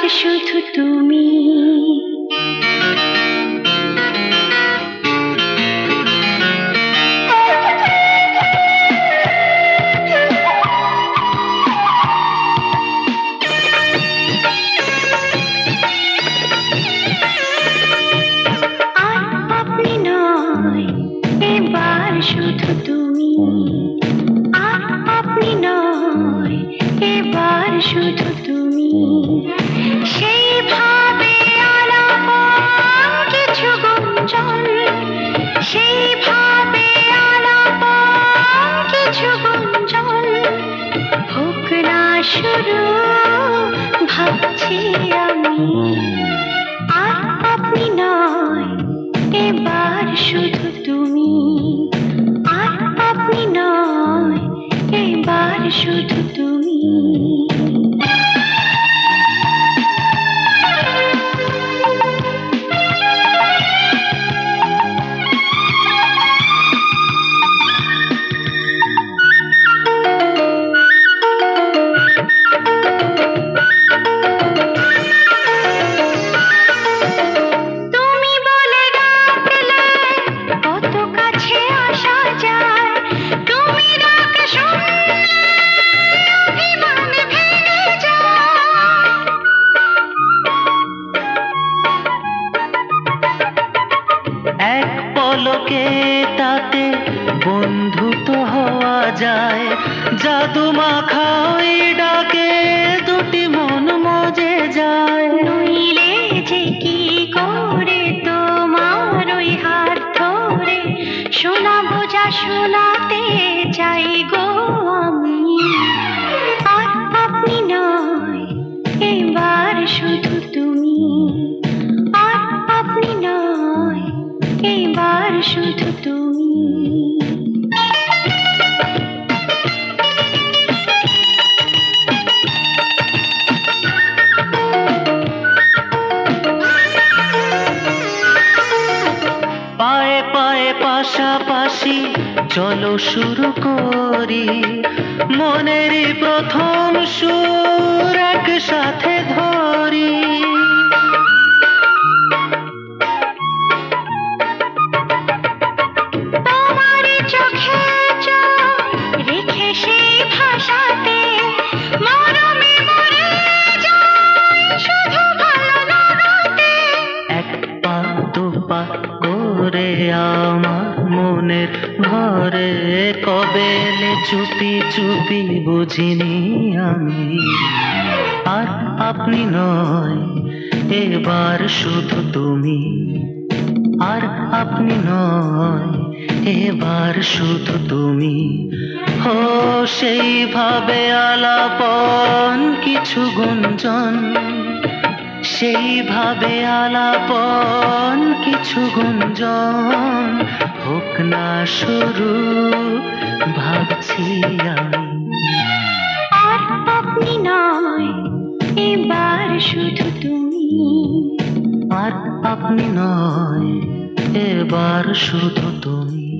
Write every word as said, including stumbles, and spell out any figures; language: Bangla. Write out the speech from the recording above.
শুধু তুমি। শুধু তুমি আর আপনি নয়, এবার শুধু তুমি। সেইভাবে আলাপন কিছু গুঞ্জন, সেইভাবে আলাপন কিছু গুঞ্জন। হোক না শুরু ভাবছি আমি, আর আপনি নয়, এবার শুধু তুমি। আপনি নয়, এবার শুধু তুমি। এক পলকে তাতে বন্ধু তো হওয়া যায়, জাদু মাখা ওই ডাকে দুটি মন মজে যায়। নইলে যে কি করে তোমার ওই হাত ধরে শোনাবো যা শোনাতে চাই গো আমি। আর আপনি নয়, এবার শুধু তুমি। আর আপনি নয়, এবার শুধু তুমি। পায়ে পায়ে পাশাপাশি চলো শুরু করি, মনেরই প্রথম সুর একসাথে ধরি। তোমারই চোখে চোখ রেখে সেই ভাষাতে মরমে মরে যাই শুধু ভালো লাগাতে। এক পা দু পা করে আমার মনের ঘরে কবে এলে চুপি চুপি বুঝিনি আমি। আর আপনি নয়, এবার শুধু তুমি। আর আপনি নয়, এবার শুধু তুমি। হো সেইভাবে আলাপন কিছু গুঞ্জন, সেইভাবে আলাপন কিছু গুঞ্জন। হোক না শুরু ভাবছি আমি। আর আপনি নয়, এবার শুধু তুমি। আর আপনি নয়, এবার শুধু তুমি।